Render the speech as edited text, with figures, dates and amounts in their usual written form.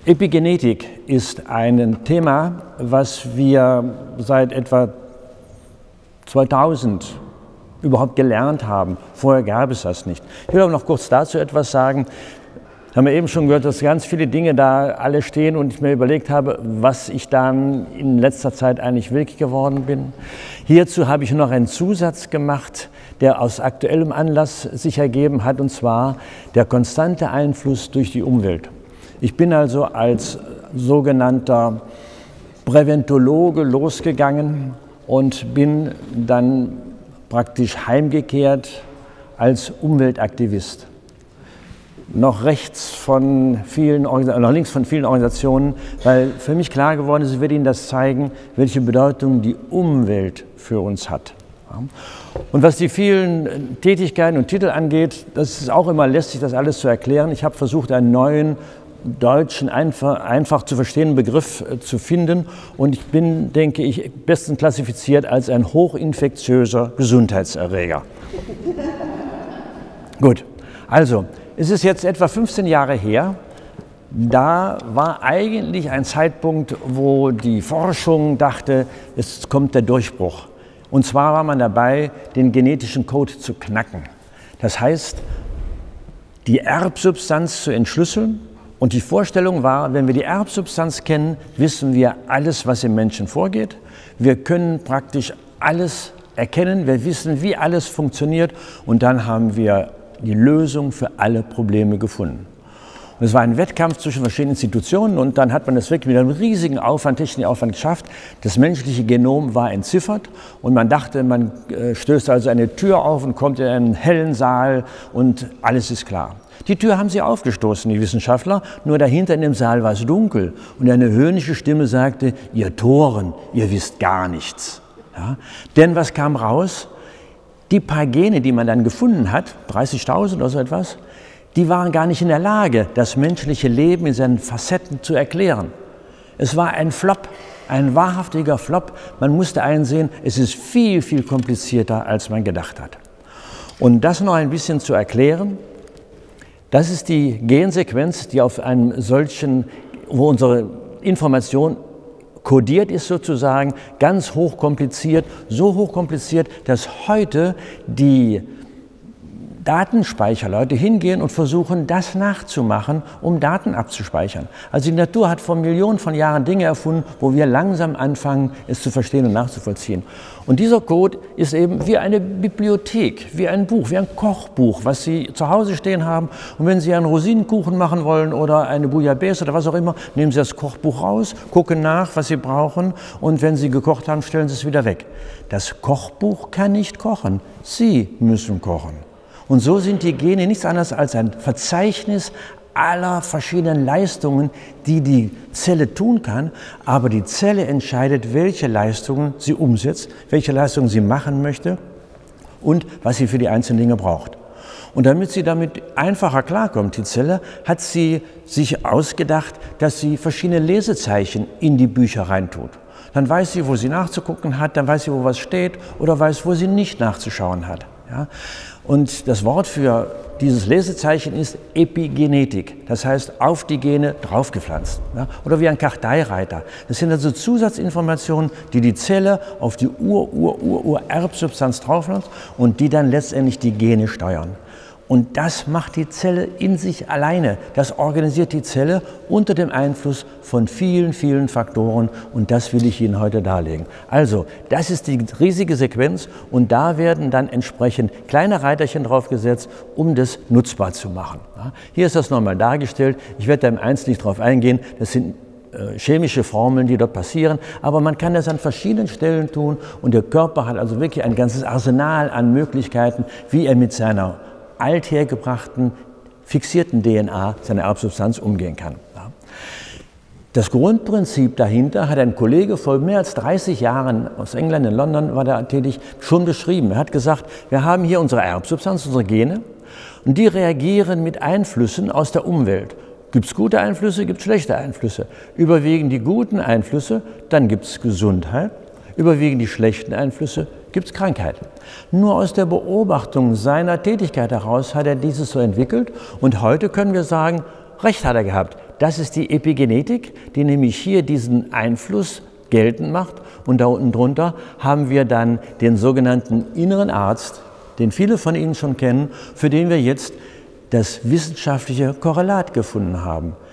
Epigenetik ist ein Thema, was wir seit etwa 2000 überhaupt gelernt haben. Vorher gab es das nicht. Ich will aber noch kurz dazu etwas sagen. Haben wir eben schon gehört, dass ganz viele Dinge da alle stehen und ich mir überlegt habe, was ich dann in letzter Zeit eigentlich wirklich geworden bin. Hierzu habe ich noch einen Zusatz gemacht, der aus aktuellem Anlass sich ergeben hat, und zwar der konstante Einfluss durch die Umwelt. Ich bin also als sogenannter Präventologe losgegangen und bin dann praktisch heimgekehrt als Umweltaktivist. Noch links von vielen Organisationen, weil für mich klar geworden ist, ich werde Ihnen das zeigen, welche Bedeutung die Umwelt für uns hat. Und was die vielen Tätigkeiten und Titel angeht, das ist auch immer lästig, das alles zu erklären. Ich habe versucht, einen neuen deutschen, einfach zu verstehenden Begriff zu finden, und ich bin, denke ich, bestens klassifiziert als ein hochinfektiöser Gesundheitserreger. Gut, also es ist jetzt etwa 15 Jahre her. Da war eigentlich ein Zeitpunkt, wo die Forschung dachte, es kommt der Durchbruch. Und zwar war man dabei, den genetischen Code zu knacken. Das heißt, die Erbsubstanz zu entschlüsseln. Und die Vorstellung war, wenn wir die Erbsubstanz kennen, wissen wir alles, was im Menschen vorgeht. Wir können praktisch alles erkennen, wir wissen, wie alles funktioniert, und dann haben wir die Lösung für alle Probleme gefunden. Und es war ein Wettkampf zwischen verschiedenen Institutionen, und dann hat man das wirklich mit einem riesigen Aufwand, technischen Aufwand geschafft. Das menschliche Genom war entziffert und man dachte, man stößt also eine Tür auf und kommt in einen hellen Saal und alles ist klar. Die Tür haben sie aufgestoßen, die Wissenschaftler, nur dahinter in dem Saal war es dunkel und eine höhnische Stimme sagte: Ihr Toren, ihr wisst gar nichts. Ja? Denn was kam raus? Die paar Gene, die man dann gefunden hat, 30.000 oder so etwas, die waren gar nicht in der Lage, das menschliche Leben in seinen Facetten zu erklären. Es war ein Flop, ein wahrhaftiger Flop. Man musste einsehen, es ist viel, viel komplizierter, als man gedacht hat. Und das noch ein bisschen zu erklären: Das ist die Gensequenz, die auf einem solchen, wo unsere Information kodiert ist sozusagen, ganz hochkompliziert, so hochkompliziert, dass heute die Datenspeicherleute hingehen und versuchen, das nachzumachen, um Daten abzuspeichern. Also die Natur hat vor Millionen von Jahren Dinge erfunden, wo wir langsam anfangen, es zu verstehen und nachzuvollziehen. Und dieser Code ist eben wie eine Bibliothek, wie ein Buch, wie ein Kochbuch, was Sie zu Hause stehen haben. Und wenn Sie einen Rosinenkuchen machen wollen oder eine Bouillabaisse oder was auch immer, nehmen Sie das Kochbuch raus, gucken nach, was Sie brauchen, und wenn Sie gekocht haben, stellen Sie es wieder weg. Das Kochbuch kann nicht kochen, Sie müssen kochen. Und so sind die Gene nichts anderes als ein Verzeichnis aller verschiedenen Leistungen, die die Zelle tun kann. Aber die Zelle entscheidet, welche Leistungen sie umsetzt, welche Leistungen sie machen möchte und was sie für die einzelnen Dinge braucht. Und damit sie damit einfacher klarkommt, die Zelle, hat sie sich ausgedacht, dass sie verschiedene Lesezeichen in die Bücher reintut. Dann weiß sie, wo sie nachzugucken hat, dann weiß sie, wo was steht, oder weiß, wo sie nicht nachzuschauen hat. Ja? Und das Wort für dieses Lesezeichen ist Epigenetik, das heißt auf die Gene draufgepflanzt. Ja? Oder wie ein Karteireiter. Das sind also Zusatzinformationen, die die Zelle auf die Ur-Erbsubstanz draufpflanzt und die dann letztendlich die Gene steuern. Und das macht die Zelle in sich alleine. Das organisiert die Zelle unter dem Einfluss von vielen, vielen Faktoren. Und das will ich Ihnen heute darlegen. Also, das ist die riesige Sequenz. Und da werden dann entsprechend kleine Reiterchen draufgesetzt, um das nutzbar zu machen. Ja, hier ist das nochmal dargestellt. Ich werde da im Einzelnen nicht drauf eingehen. Das sind chemische Formeln, die dort passieren. Aber man kann das an verschiedenen Stellen tun. Und der Körper hat also wirklich ein ganzes Arsenal an Möglichkeiten, wie er mit seiner althergebrachten, fixierten DNA, seiner Erbsubstanz, umgehen kann. Das Grundprinzip dahinter hat ein Kollege vor mehr als 30 Jahren aus England, in London war er tätig, schon beschrieben. Er hat gesagt, wir haben hier unsere Erbsubstanz, unsere Gene, und die reagieren mit Einflüssen aus der Umwelt. Gibt es gute Einflüsse, gibt es schlechte Einflüsse. Überwiegen die guten Einflüsse, dann gibt es Gesundheit. Überwiegen die schlechten Einflüsse, gibt es Krankheit. Nur aus der Beobachtung seiner Tätigkeit heraus hat er dieses so entwickelt, und heute können wir sagen, recht hat er gehabt. das ist die Epigenetik, die nämlich hier diesen Einfluss geltend macht. Und da unten drunter haben wir dann den sogenannten inneren Arzt, den viele von Ihnen schon kennen, für den wir jetzt das wissenschaftliche Korrelat gefunden haben.